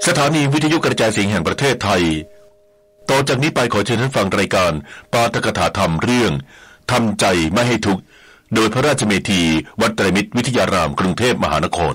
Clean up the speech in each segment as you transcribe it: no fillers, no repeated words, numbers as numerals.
สถานีวิทยุกระจายเสียงแห่งประเทศไทยต่อจากนี้ไปขอเชิญท่านฟังรายการปาฐกถาธรรมเรื่องทำใจไม่ให้ทุกข์โดยพระราชเมธีวัดไตรมิตรวิทยารามกรุงเทพมหานคร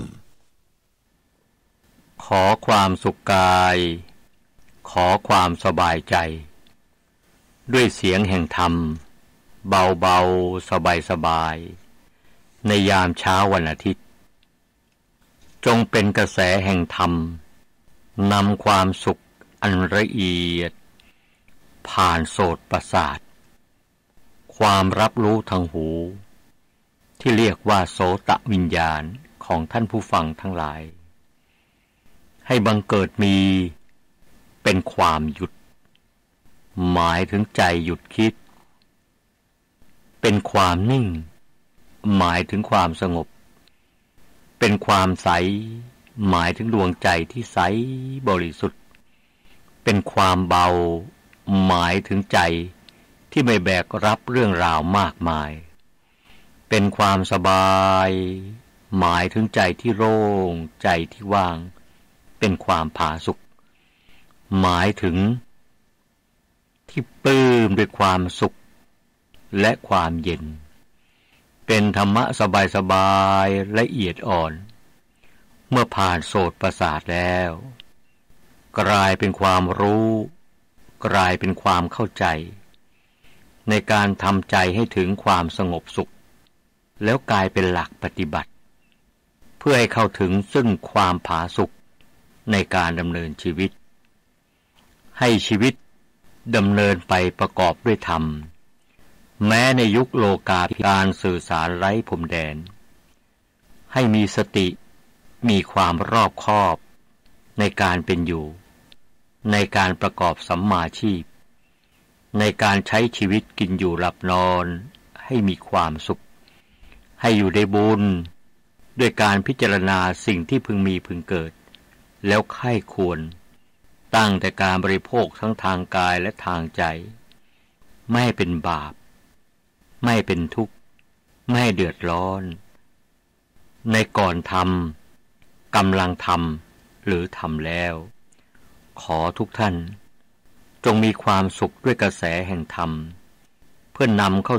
ขอความสุขกายขอความสบายใจด้วยเสียงแห่งธรรมเบาๆสบายๆในยามเช้าวันอาทิตย์จงเป็นกระแสแห่งธรรมนำความสุขอันละเอียดผ่านโสตประสาทความรับรู้ทางหูที่เรียกว่าโสตวิญญาณของท่านผู้ฟังทั้งหลายให้บังเกิดมีเป็นความหยุดหมายถึงใจหยุดคิดเป็นความนิ่งหมายถึงความสงบเป็นความใสหมายถึงดวงใจที่ใสบริสุทธิ์เป็นความเบาหมายถึงใจที่ไม่แบกรับเรื่องราวมากมายเป็นความสบายหมายถึงใจที่โล่งใจที่ว่างเป็นความผาสุกหมายถึงที่ปลื้มด้วยความสุขและความเย็นเป็นธรรมะสบายๆละเอียดอ่อนเมื่อผ่านโสตประสาทแล้วกลายเป็นความรู้กลายเป็นความเข้าใจในการทำใจให้ถึงความสงบสุขแล้วกลายเป็นหลักปฏิบัติเพื่อให้เข้าถึงซึ่งความผาสุกในการดำเนินชีวิตให้ชีวิตดำเนินไปประกอบด้วยธรรมแม้ในยุคโลกาภิการสื่อสารไร้พรมแดนให้มีสติมีความรอบคอบในการเป็นอยู่ในการประกอบสัมมาชีพในการใช้ชีวิตกินอยู่หลับนอนให้มีความสุขให้อยู่ในบุญด้วยการพิจารณาสิ่งที่พึงมีพึงเกิดแล้วใคร่ควรตั้งแต่การบริโภคทั้งทางกายและทางใจไม่ให้เป็นบาปไม่เป็นทุกข์ไม่ให้เดือดร้อนในก่อนทำกำลังทำหรือทำแล้วขอทุกท่านจงมีความสุขด้วยกระแสแห่งธรรมเพื่อนำ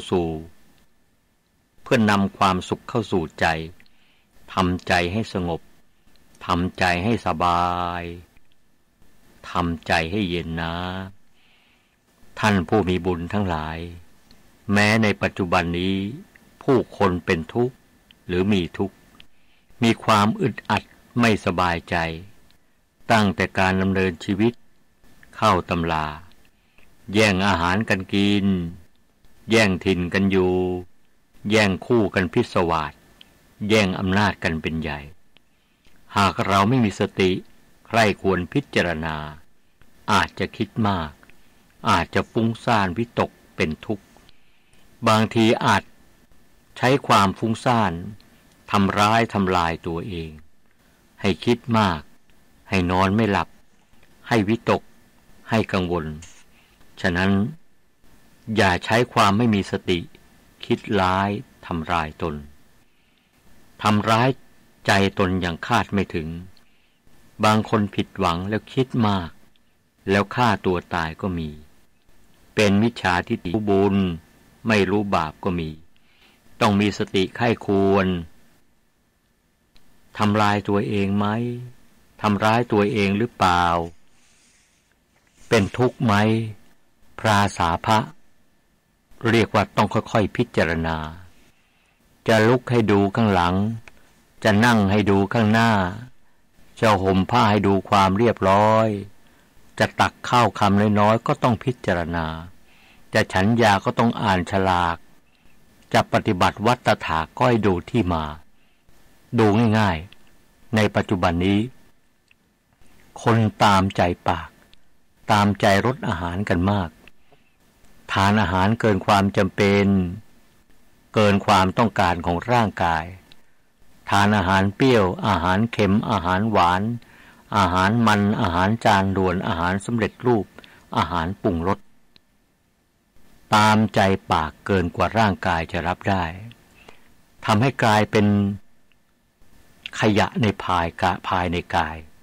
ความสุขเข้าสู่ใจทำใจให้สงบทำใจให้สบายทำใจให้เย็นนะท่านผู้มีบุญทั้งหลายแม้ในปัจจุบันนี้ผู้คนเป็นทุกข์หรือมีทุกข์มีความอึดอัดไม่สบายใจตั้งแต่การดำเนินชีวิตเข้าตำราแย่งอาหารกันกินแย่งถิ่นกันอยู่แย่งคู่กันพิศวาสแย่งอำนาจกันเป็นใหญ่หากเราไม่มีสติใคร่ควรพิจารณาอาจจะคิดมากอาจจะฟุ้งซ่านวิตกเป็นทุกข์บางทีอาจใช้ความฟุ้งซ่านทำร้ายทำลายตัวเองให้คิดมากให้นอนไม่หลับให้วิตกให้กังวลฉะนั้นอย่าใช้ความไม่มีสติคิดร้ายทำร้ายตนทำร้ายใจตนอย่างคาดไม่ถึงบางคนผิดหวังแล้วคิดมากแล้วฆ่าตัวตายก็มีเป็นมิจฉาทิฏฐิบุญไม่รู้บาปก็มีต้องมีสติใคร่ควรทำลายตัวเองไหมทำร้ายตัวเองหรือเปล่าเป็นทุกข์ไหมพราสาภะเรียกว่าต้องค่อยๆพิจารณาจะลุกให้ดูข้างหลังจะนั่งให้ดูข้างหน้าจะห่มผ้าให้ดูความเรียบร้อยจะตักข้าวคำน้อยๆก็ต้องพิจารณาจะฉันยาก็ต้องอ่านฉลากจะปฏิบัติวัตตถาก็ให้ดูที่มาดูง่ายๆในปัจจุบันนี้คนตามใจปากตามใจรสอาหารกันมากทานอาหารเกินความจำเป็นเกินความต้องการของร่างกายทานอาหารเปรี้ยวอาหารเค็มอาหารหวานอาหารมันอาหารจานด่วนอาหารสำเร็จรูปอาหารปรุงรสตามใจปากเกินกว่าร่างกายจะรับได้ทำให้กลายเป็นขยะในภายในกาย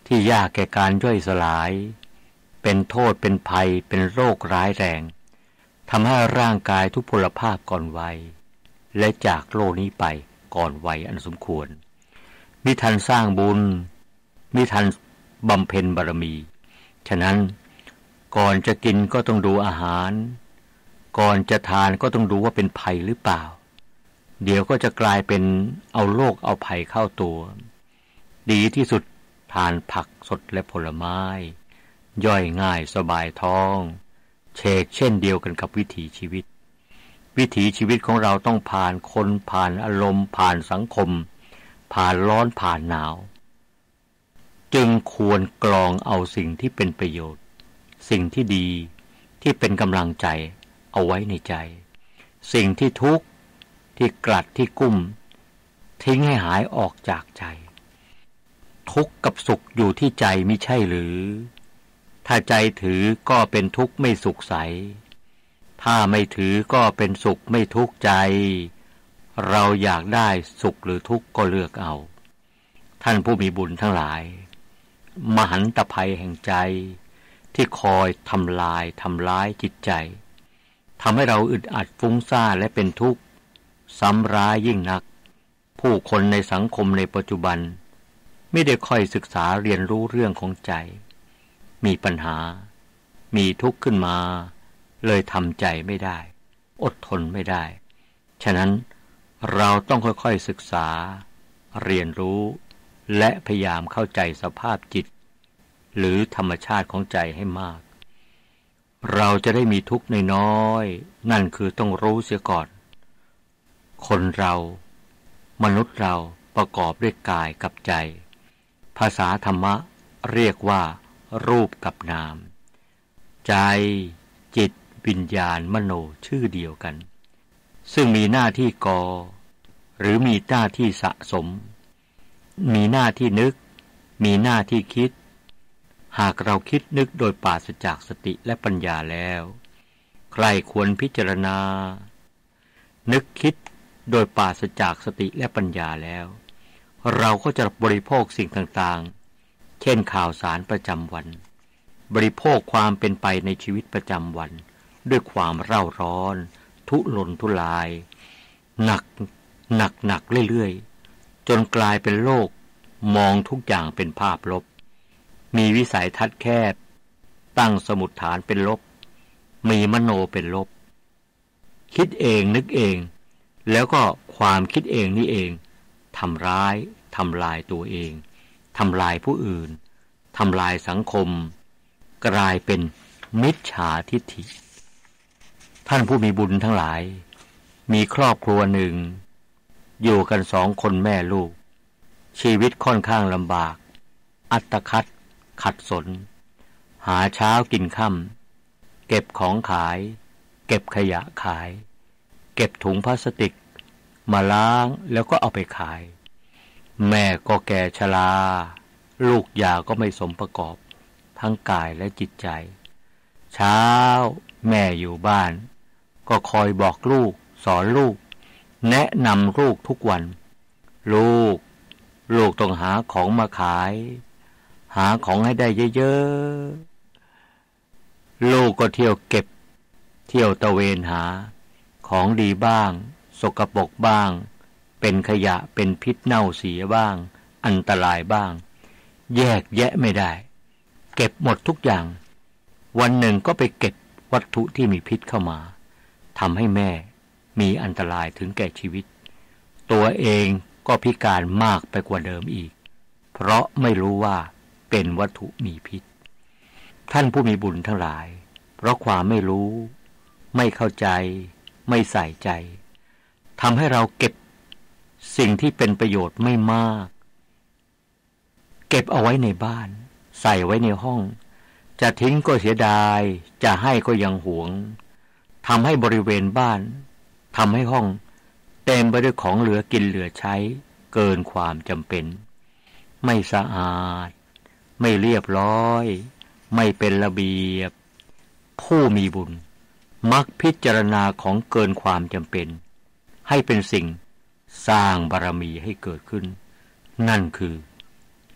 ที่ยากแก่การย่อยสลายเป็นโทษเป็นภัยเป็นโรคร้ายแรงทำให้ร่างกายทุพพลภาพก่อนวัยและจากโลกนี้ไปก่อนวัยอันสมควรมิทันสร้างบุญมิทันบำเพ็ญบารมีฉะนั้นก่อนจะกินก็ต้องดูอาหารก่อนจะทานก็ต้องดูว่าเป็นภัยหรือเปล่าเดี๋ยวก็จะกลายเป็นเอาโรคเอาภัยเข้าตัวดีที่สุดทานผักสดและผลไม้ย่อยง่ายสบายท้องเชกเช่นเดียวกันกับวิถีชีวิตของเราต้องผ่านคนผ่านอารมณ์ผ่านสังคมผ่านร้อนผ่านหนาวจึงควรกรองเอาสิ่งที่เป็นประโยชน์สิ่งที่ดีที่เป็นกำลังใจเอาไว้ในใจสิ่งที่ทุกข์ที่กลัดที่กุ้มทิ้งให้หายออกจากใจทุกข์กับสุขอยู่ที่ใจมิใช่หรือถ้าใจถือก็เป็นทุกข์ไม่สุขใสถ้าไม่ถือก็เป็นสุขไม่ทุกข์ใจเราอยากได้สุขหรือทุกข์ก็เลือกเอาท่านผู้มีบุญทั้งหลายมหันตภัยแห่งใจที่คอยทำร้ายจิตใจทำให้เราอึดอัดฟุ้งซ่านและเป็นทุกข์ซ้ำร้ายยิ่งนักผู้คนในสังคมในปัจจุบันไม่ได้ค่อยศึกษาเรียนรู้เรื่องของใจมีปัญหามีทุกข์ขึ้นมาเลยทำใจไม่ได้อดทนไม่ได้ฉะนั้นเราต้องค่อยๆศึกษาเรียนรู้และพยายามเข้าใจสภาพจิตหรือธรรมชาติของใจให้มากเราจะได้มีทุกข์น้อยๆนั่นคือต้องรู้เสียก่อนคนเรามนุษย์เราประกอบด้วยกายกับใจภาษาธรรมะเรียกว่ารูปกับนามใจจิตวิญญาณมโนชื่อเดียวกันซึ่งมีหน้าที่ก่อหรือมีหน้าที่สะสมมีหน้าที่นึกมีหน้าที่คิดหากเราคิดนึกโดยปราศจากสติและปัญญาแล้วใครควรพิจารณานึกคิดโดยปราศจากสติและปัญญาแล้วเราก็จะบริโภคสิ่งต่างๆเช่นข่าวสารประจำวันบริโภคความเป็นไปในชีวิตประจำวันด้วยความเร่าร้อนทุรนทุรายหนักเรื่อยๆจนกลายเป็นโลกมองทุกอย่างเป็นภาพลบมีวิสัยทัศน์แคบตั้งสมุฏฐานเป็นลบมีมโนเป็นลบคิดเองนึกเองแล้วก็ความคิดเองนี่เองทำร้ายทำลายตัวเองทำลายผู้อื่นทำลายสังคมกลายเป็นมิจฉาทิฏฐิท่านผู้มีบุญทั้งหลายมีครอบครัวหนึ่งอยู่กัน2 คนแม่ลูกชีวิตค่อนข้างลำบากอัตคัดขัดสนหาเช้ากินค่ำเก็บของขายเก็บขยะขายเก็บถุงพลาสติกมาล้างแล้วก็เอาไปขายแม่ก็แก่ชราลูกยาก็ไม่สมประกอบทั้งกายและจิตใจเช้าแม่อยู่บ้านก็คอยบอกลูกสอนลูกแนะนำลูกทุกวันลูกต้องหาของมาขายหาของให้ได้เยอะๆลูกก็เที่ยวเก็บเที่ยวตะเวนหาของดีบ้างสกปรกบ้างเป็นขยะเป็นพิษเน่าเสียบ้างอันตรายบ้างแยกแยะไม่ได้เก็บหมดทุกอย่างวันหนึ่งก็ไปเก็บวัตถุที่มีพิษเข้ามาทำให้แม่มีอันตรายถึงแก่ชีวิตตัวเองก็พิการมากไปกว่าเดิมอีกเพราะไม่รู้ว่าเป็นวัตถุมีพิษท่านผู้มีบุญทั้งหลายเพราะความไม่รู้ไม่เข้าใจไม่ใส่ใจทำให้เราเก็บสิ่งที่เป็นประโยชน์ไม่มากเก็บเอาไว้ในบ้านใส่ไว้ในห้องจะทิ้งก็เสียดายจะให้ก็ยังหวงทำให้บริเวณบ้านทำให้ห้องเต็มไปด้วยของเหลือกินเหลือใช้เกินความจำเป็นไม่สะอาดไม่เรียบร้อยไม่เป็นระเบียบผู้มีบุญมักพิจารณาของเกินความจำเป็นให้เป็นสิ่งสร้างบารมีให้เกิดขึ้นนั่นคือ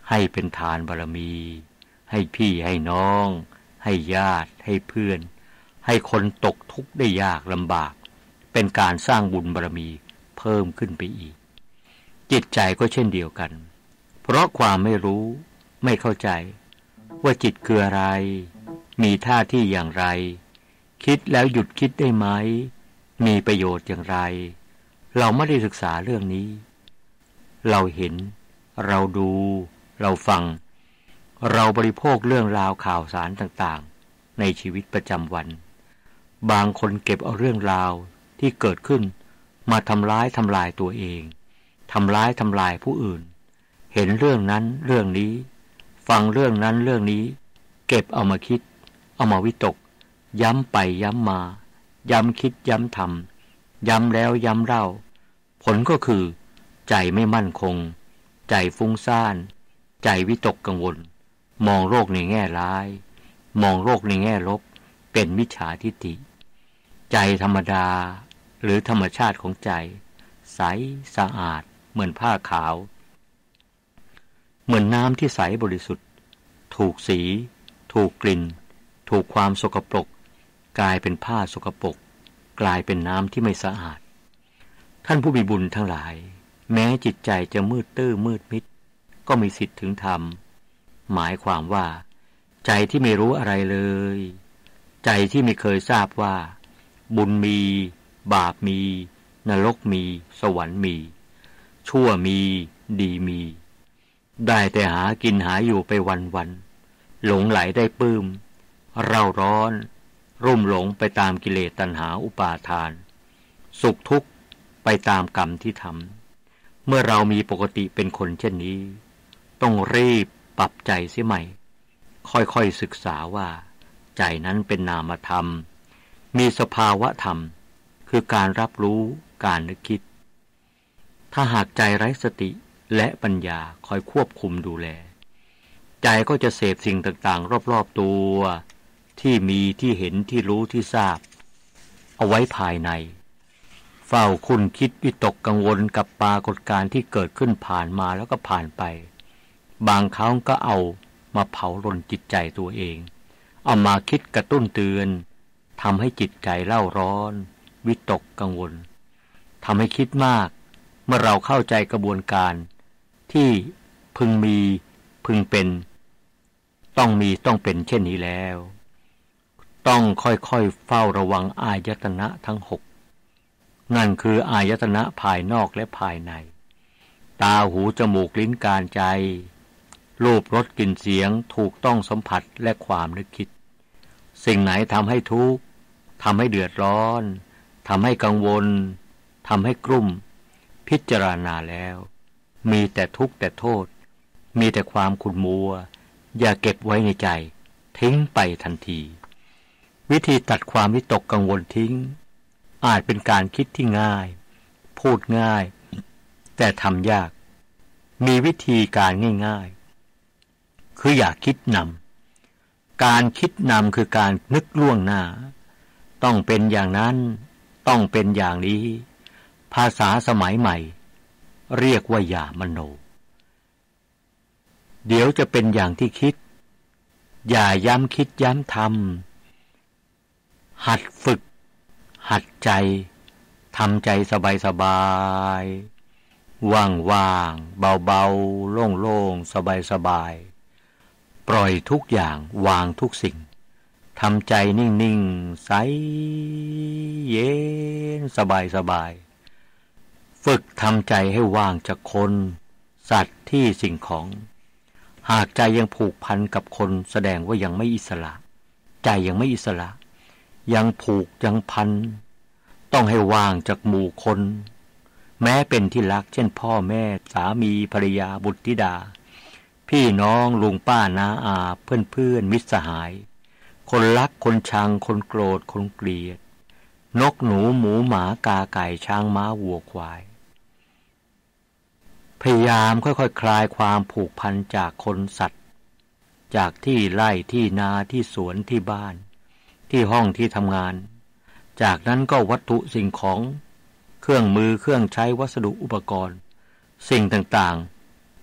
ให้เป็นทานบารมีให้พี่ให้น้องให้ญาติให้เพื่อนให้คนตกทุกข์ได้ยากลำบากเป็นการสร้างบุญบารมีเพิ่มขึ้นไปอีกจิตใจก็เช่นเดียวกันเพราะความไม่รู้ไม่เข้าใจว่าจิตคืออะไรมีท่าที่อย่างไรคิดแล้วหยุดคิดได้ไหมมีประโยชน์อย่างไรเราไม่ได้ศึกษาเรื่องนี้เราเห็นเราดูเราฟังเราบริโภคเรื่องราวข่าวสารต่างๆในชีวิตประจำวันบางคนเก็บเอาเรื่องราวที่เกิดขึ้นมาทำร้ายทำลายตัวเองทำร้ายทำลายผู้อื่นเห็นเรื่องนั้นเรื่องนี้ฟังเรื่องนั้นเรื่องนี้เก็บเอามาคิดเอามาวิตกย้ำไปย้ำมาย้ำคิดย้ำทำย้ำแล้วย้ำเล่าผลก็คือใจไม่มั่นคงใจฟุ้งซ่านใจวิตกกังวลมองโลกในแง่ร้ายมองโลกในแง่ลบเป็นมิจฉาทิฏฐิใจธรรมดาหรือธรรมชาติของใจใสสะอาดเหมือนผ้าขาวเหมือนน้ำที่ใสบริสุทธิ์ถูกสีถูกกลิ่นถูกความสกปรกกลายเป็นผ้าสกปรกกลายเป็นน้ำที่ไม่สะอาดท่านผู้มีบุญทั้งหลายแม้จิตใจจะมืดตื้อมืดมิดก็มีสิทธิ์ถึงธรรมหมายความว่าใจที่ไม่รู้อะไรเลยใจที่ไม่เคยทราบว่าบุญมีบาปมีนรกมีสวรรค์มีชั่วมีดีมีได้แต่หากินหาอยู่ไปวันๆหลงไหลได้ปลื้มเร่าร้อนรุ่มหลงไปตามกิเลสตัณหาอุปาทานสุขทุกข์ไปตามกรรมที่ทำเมื่อเรามีปกติเป็นคนเช่นนี้ต้องรีบปรับใจเสียใหม่ค่อยๆศึกษาว่าใจนั้นเป็นนามธรรมมีสภาวะธรรมคือการรับรู้การนึกคิดถ้าหากใจไร้สติและปัญญาคอยควบคุมดูแลใจก็จะเสพสิ่งต่างๆรอบๆตัวที่มีที่เห็นที่รู้ที่ทราบเอาไว้ภายในเฝ้าคุ้นคิดวิตกกังวลกับปรากฏการณ์ที่เกิดขึ้นผ่านมาแล้วก็ผ่านไปบางครั้งก็เอามาเผารนจิตใจตัวเองเอามาคิดกระตุ้นเตือนทำให้จิตใจเล่าร้อนวิตกกังวลทำให้คิดมากเมื่อเราเข้าใจกระบวนการที่พึงมีพึงเป็นต้องมีต้องเป็นเช่นนี้แล้วต้องค่อยๆเฝ้าระวังอายตนะทั้งหกนั่นคืออายตนะภายนอกและภายในตาหูจมูกลิ้นกายใจรูปรสกลิ่นเสียงถูกต้องสัมผัสและความนึกคิดสิ่งไหนทำให้ทุกข์ทำให้เดือดร้อนทำให้กังวลทำให้กลุ้มพิจารณาแล้วมีแต่ทุกข์แต่โทษมีแต่ความขุ่นมัวอย่าเก็บไว้ในใจทิ้งไปทันทีวิธีตัดความวิตกกังวลทิ้งอาจเป็นการคิดที่ง่ายพูดง่ายแต่ทำยากมีวิธีการง่ายๆคืออย่าคิดนำการคิดนำคือการนึกล่วงหน้าต้องเป็นอย่างนั้นต้องเป็นอย่างนี้ภาษาสมัยใหม่เรียกว่าอย่ามโนเดี๋ยวจะเป็นอย่างที่คิดอย่าย้ำคิดย้ำทำหัดฝึกหัดใจทำใจสบายๆว่างๆเบาๆโล่งๆสบายๆปล่อยทุกอย่างวางทุกสิ่งทำใจนิ่งๆใสเย็นสบายๆฝึกทำใจให้ว่างจากคนสัตว์ที่สิ่งของหากใจยังผูกพันกับคนแสดงว่ายังไม่อิสระใจยังไม่อิสระยังผูกยังพันต้องให้ว่างจากหมู่คนแม้เป็นที่รักเช่นพ่อแม่สามีภรรยาบุตรธิดาพี่น้องลุงป้าน้าอาเพื่อนมิตรสหายคนรักคนชังคนโกรธคนเกลียดนกหนูหมูหมากาไก่ช้างม้าวัวควายพยายามค่อยๆ คลายความผูกพันจากคนสัตว์จากที่ไร่ที่นาที่สวนที่บ้านที่ห้องที่ทำงานจากนั้นก็วัตถุสิ่งของเครื่องมือเครื่องใช้วัสดุอุปกรณ์สิ่งต่างๆ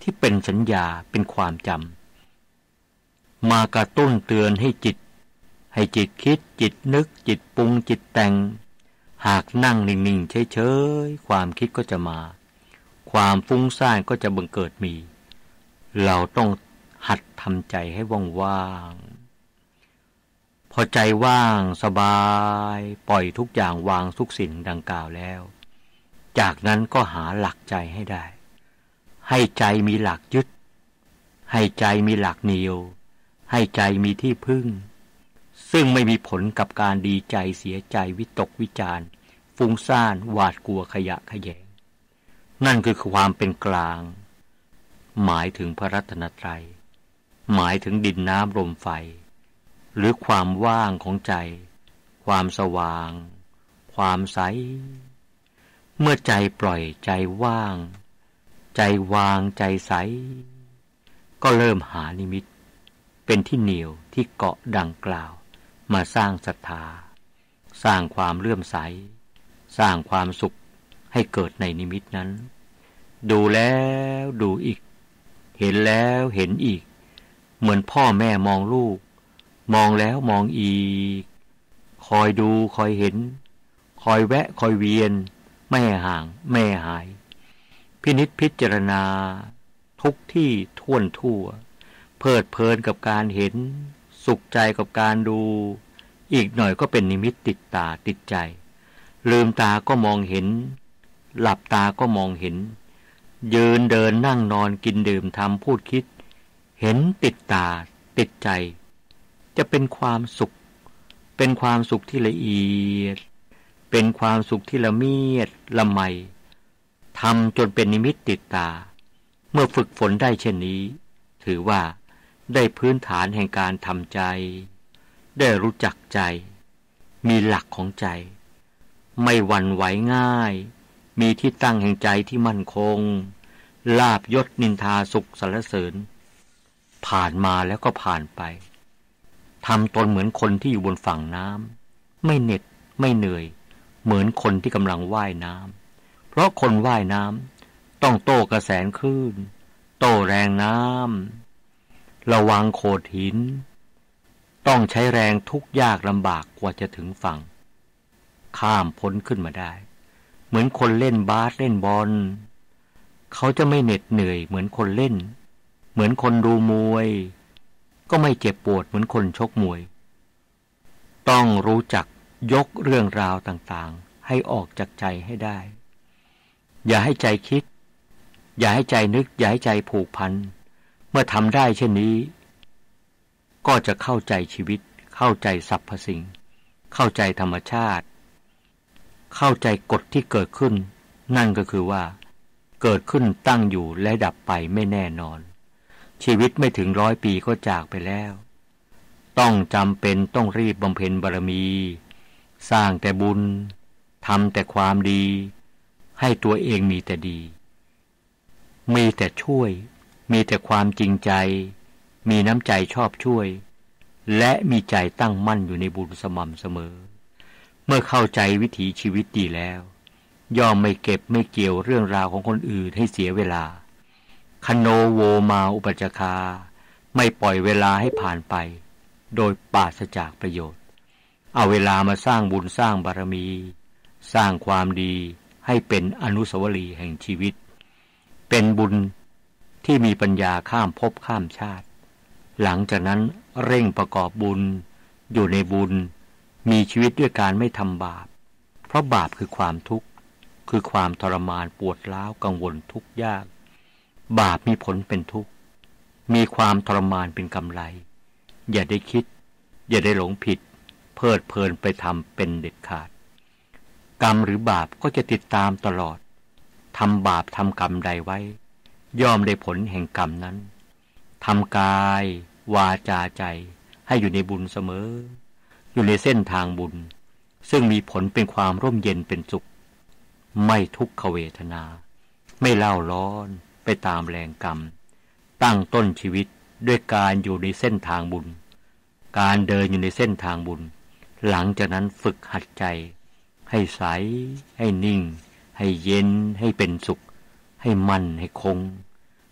ที่เป็นสัญญาเป็นความจำมากระตุ้นเตือนให้จิตคิดจิตนึกจิตปรุงจิตแต่งหากนั่งนิ่งๆเฉยๆความคิดก็จะมาความฟุ้งซ่านก็จะบังเกิดมีเราต้องหัดทำใจให้ว่างๆพอใจว่างสบายปล่อยทุกอย่างวางทุกสิ่งดังกล่าวแล้วจากนั้นก็หาหลักใจให้ได้ให้ใจมีหลักยึดให้ใจมีหลักเหนี่ยวให้ใจมีที่พึ่งซึ่งไม่มีผลกับการดีใจเสียใจวิตกวิจารฟุ้งซ่านหวาดกลัวขยะแขยงนั่นคือความเป็นกลางหมายถึงพระรัตนตรัยหมายถึงดินน้ำลมไฟหรือความว่างของใจความสว่างความใสเมื่อใจปล่อยใจว่างใจวางใจใสก็เริ่มหานิมิตเป็นที่เหนี่ยวที่เกาะดังกล่าวมาสร้างศรัทธาสร้างความเลื่อมใสสร้างความสุขให้เกิดในนิมิตนั้นดูแล้วดูอีกเห็นแล้วเห็นอีกเหมือนพ่อแม่มองลูกมองแล้วมองอีกคอยดูคอยเห็นคอยแวะคอยเวียนไม่ห่างไม่หายพินิจพิจารณาทุกที่ท่วนทั่วเพลิดเพลินกับการเห็นสุขใจกับการดูอีกหน่อยก็เป็นนิมิตติดตาติดใจลืมตาก็มองเห็นหลับตาก็มองเห็นยืนเดินนั่งนอนกินดื่มทำพูดคิดเห็นติดตาติดใจจะเป็นความสุขเป็นความสุขที่ละเอียดเป็นความสุขที่ละเมียดละไมทำจนเป็นนิมิตติดตาเมื่อฝึกฝนได้เช่นนี้ถือว่าได้พื้นฐานแห่งการทำใจได้รู้จักใจมีหลักของใจไม่หวั่นไหวง่ายมีที่ตั้งแห่งใจที่มั่นคงลาภยศนินทาสุขสรรเสริญผ่านมาแล้วก็ผ่านไปทำตนเหมือนคนที่อยู่บนฝั่งน้ำไม่เหน็ดไม่เหนื่อยเหมือนคนที่กำลังว่ายน้ำเพราะคนว่ายน้ำต้องโต้กระแสคลื่นโต้แรงน้ำระวังโขดหินต้องใช้แรงทุกยากลำบากกว่าจะถึงฝั่งข้ามพ้นขึ้นมาได้เหมือนคนเล่นบาสเล่นบอลเขาจะไม่เหน็ดเหนื่อยเหมือนคนเล่นเหมือนคนดูมวยก็ไม่เจ็บปวดเหมือนคนชกมวยต้องรู้จักยกเรื่องราวต่างๆให้ออกจากใจให้ได้อย่าให้ใจคิดอย่าให้ใจนึกอย่าให้ใจผูกพันเมื่อทำได้เช่นนี้ก็จะเข้าใจชีวิตเข้าใจสรรพสิ่งเข้าใจธรรมชาติเข้าใจกฎที่เกิดขึ้นนั่นก็คือว่าเกิดขึ้นตั้งอยู่และดับไปไม่แน่นอนชีวิตไม่ถึง100 ปีก็จากไปแล้วต้องจำเป็นต้องรีบบำเพ็ญบารมีสร้างแต่บุญทำแต่ความดีให้ตัวเองมีแต่ดีมีแต่ช่วยมีแต่ความจริงใจมีน้ำใจชอบช่วยและมีใจตั้งมั่นอยู่ในบุญสม่ำเสมอเมื่อเข้าใจวิถีชีวิตดีแล้วย่อมไม่เก็บไม่เกี่ยวเรื่องราวของคนอื่นให้เสียเวลาคโนโวมาอุปจคาไม่ปล่อยเวลาให้ผ่านไปโดยปราศจากประโยชน์เอาเวลามาสร้างบุญสร้างบารมีสร้างความดีให้เป็นอนุสาวรีย์แห่งชีวิตเป็นบุญที่มีปัญญาข้ามภพข้ามชาติหลังจากนั้นเร่งประกอบบุญอยู่ในบุญมีชีวิตด้วยการไม่ทำบาปเพราะบาปคือความทุกข์คือความทรมานปวดร้าวกังวลทุกข์ยากบาปมีผลเป็นทุกข์มีความทรมานเป็นกำไรอย่าได้คิดอย่าได้หลงผิดเพลิดเพลินไปทำเป็นเด็ดขาดกรรมหรือบาปก็จะติดตามตลอดทำบาปทำกรรมใดไว้ย่อมได้ผลแห่งกรรมนั้นทำกายวาจาใจให้อยู่ในบุญเสมออยู่ในเส้นทางบุญซึ่งมีผลเป็นความร่มเย็นเป็นสุขไม่ทุกขเวทนาไม่เล่าร้อนไปตามแรงกรรมตั้งต้นชีวิตด้วยการอยู่ในเส้นทางบุญการเดินอยู่ในเส้นทางบุญหลังจากนั้นฝึกหัดใจให้ใสให้นิ่งให้เย็นให้เป็นสุขให้มั่นให้คง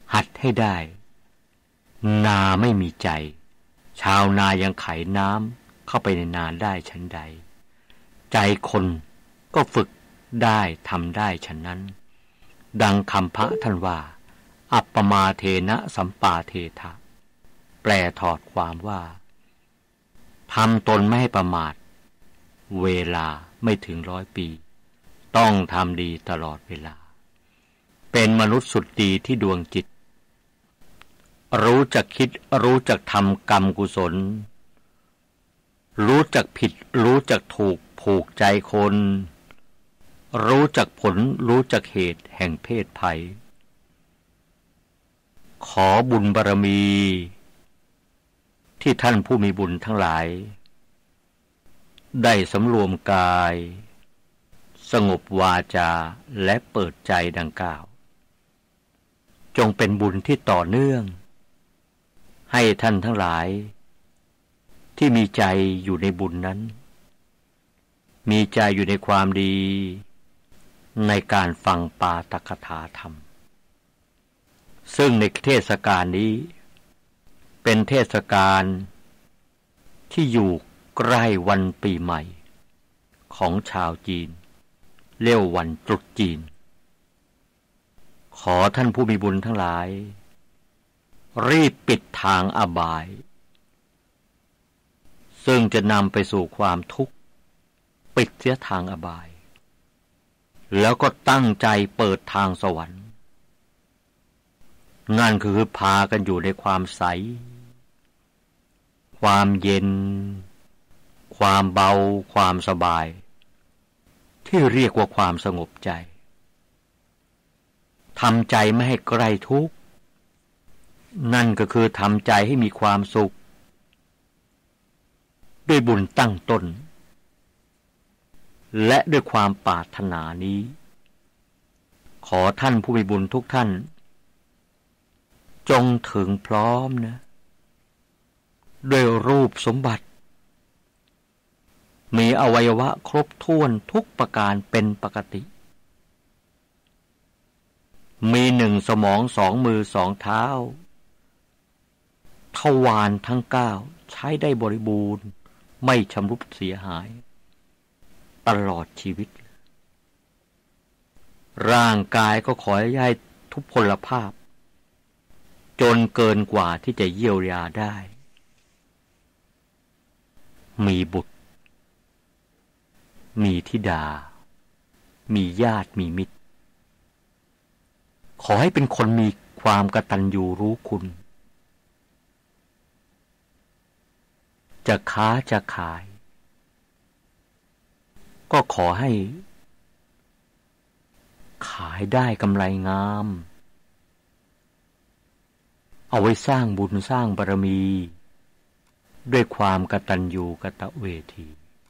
หัดให้ได้นาไม่มีใจชาวนายังไขน้ำเข้าไปในนาได้ฉันใดใจคนก็ฝึกได้ทำได้ฉะนั้นดังคำพระท่านว่าอัปปมาเทนะสัมปาเทถะแปลถอดความว่าทำตนไม่ให้ประมาทเวลาไม่ถึง100 ปีต้องทำดีตลอดเวลาเป็นมนุษย์สุดดีที่ดวงจิตรู้จักคิดรู้จักทำกรรมกุศลรู้จักผิดรู้จักถูกผูกใจคนรู้จักผลรู้จักเหตุแห่งเพศภัยขอบุญบารมีที่ท่านผู้มีบุญทั้งหลายได้สำรวมกายสงบวาจาและเปิดใจดังกล่าวจงเป็นบุญที่ต่อเนื่องให้ท่านทั้งหลายที่มีใจอยู่ในบุญนั้นมีใจอยู่ในความดีในการฟังปาฐกถาธรรมซึ่งในเทศกาลนี้เป็นเทศกาลที่อยู่ใกล้วันปีใหม่ของชาวจีนเรียกวันตรุษจีนขอท่านผู้มีบุญทั้งหลายรีบปิดทางอบายซึ่งจะนำไปสู่ความทุกข์ปิดเสียทางอบายแล้วก็ตั้งใจเปิดทางสวรรค์นั่นคือพากันอยู่ในความใสความเย็นความเบาความสบายที่เรียกว่าความสงบใจทำใจไม่ให้ใกล้ทุกข์นั่นก็คือทำใจให้มีความสุขด้วยบุญตั้งต้นและด้วยความปรารถนานี้ขอท่านผู้มีบุญทุกท่านจงถึงพร้อมนะด้วยรูปสมบัติมีอวัยวะครบถ้วนทุกประการเป็นปกติมี1 สมอง2 มือ2 เท้าทวารทั้ง9ใช้ได้บริบูรณ์ไม่ชำรุดเสียหายตลอดชีวิตร่างกายก็ขอให้ทุพพลภาพจนเกินกว่าที่จะเยียวยาได้มีบุตรมีธิดามีญาติมีมิตรขอให้เป็นคนมีความกตัญญูรู้คุณจะค้าจะขายก็ขอให้ขายได้กำไรงามเอาไว้สร้างบุญสร้างบารมีด้วยความกตัญญูกตเวที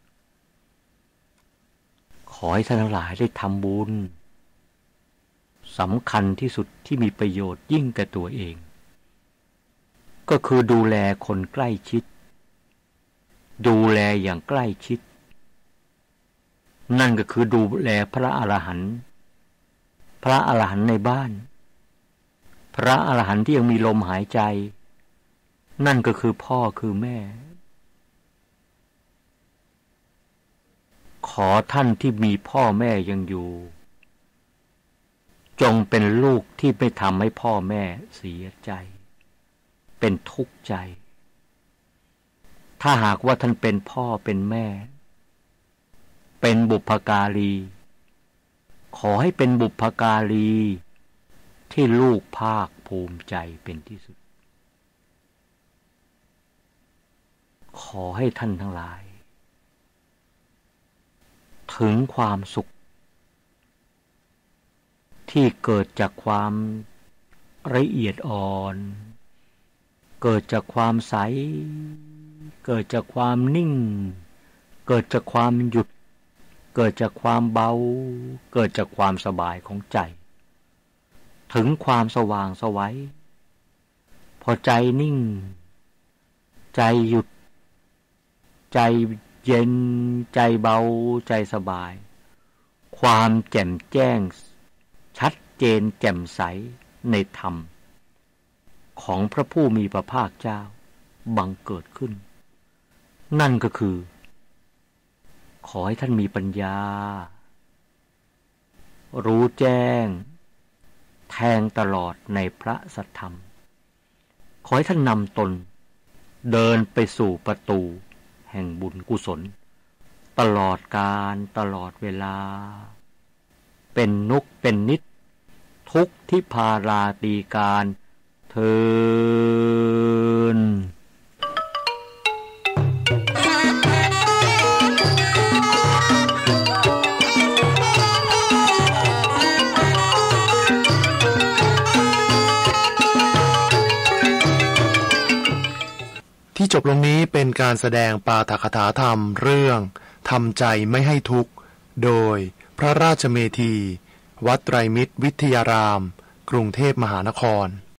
ขอให้ท่านทั้งหลายได้ทำบุญสำคัญที่สุดที่มีประโยชน์ยิ่งแก่ตัวเองก็คือดูแลคนใกล้ชิดดูแลอย่างใกล้ชิดนั่นก็คือดูแลพระอรหันต์พระอรหันต์ในบ้านพระอรหันต์ที่ยังมีลมหายใจนั่นก็คือพ่อคือแม่ขอท่านที่มีพ่อแม่ยังอยู่จงเป็นลูกที่ไม่ทำให้พ่อแม่เสียใจเป็นทุกข์ใจถ้าหากว่าท่านเป็นพ่อเป็นแม่เป็นบุพการีขอให้เป็นบุพการีที่ลูกภาคภูมิใจเป็นที่สุดขอให้ท่านทั้งหลายถึงความสุขที่เกิดจากความละเอียดอ่อนเกิดจากความใสเกิดจากความนิ่งเกิดจากความหยุดเกิดจากความเบาเกิดจากความสบายของใจถึงความสว่างไสวพอใจนิ่งใจหยุดใจเย็นใจเบาใจสบายความแจ่มแจ้งชัดเจนแจ่มใสในธรรมของพระผู้มีพระภาคเจ้าบังเกิดขึ้นนั่นก็คือขอให้ท่านมีปัญญารู้แจ้งแทงตลอดในพระสัทธรรมขอให้ท่านนำตนเดินไปสู่ประตูแห่งบุญกุศลตลอดกาลตลอดเวลาเป็นนุกเป็นนิจทุกทิพาราตีการเทินที่จบลงนี้เป็นการแสดงปาฐกถาธรรมเรื่องทำใจไม่ให้ทุกข์โดยพระราชเมธีวัดไตรมิตรวิทยารามกรุงเทพมหานคร